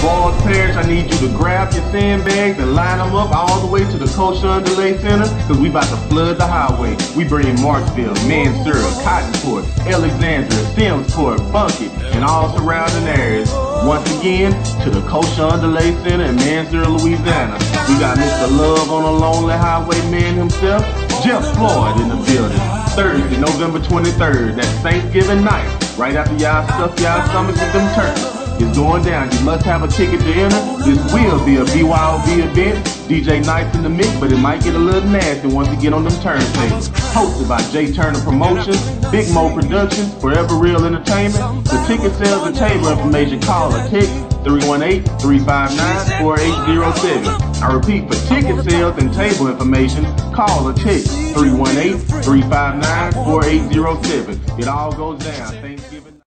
Boys Parish, I need you to grab your sandbags and line them up all the way to the Cochon Delay Center, cause we about to flood the highway. We bring Marksville, Mansura, Cottonport, Alexandria, Simmsport, Bunkett, and all surrounding areas. Once again, to the Cochon Delay Center in Mansura, Louisiana. We got Mr. Love on the Lonely Highway man himself, Jeff Floyd in the building. Thursday, November 23rd, that's Thanksgiving night, right after y'all stuff y'all stomachs with them turkeys. It's going down. You must have a ticket to enter. This will be a BYOB event. DJ Nights in the mix, but it might get a little nasty once you get on them turntables. Hosted by Jay Turner Promotions, Big Mo Productions, Forever Real Entertainment. For ticket sales and table information, call or text 318-359-4807. I repeat, for ticket sales and table information, call or text 318-359-4807. It all goes down. Thanks.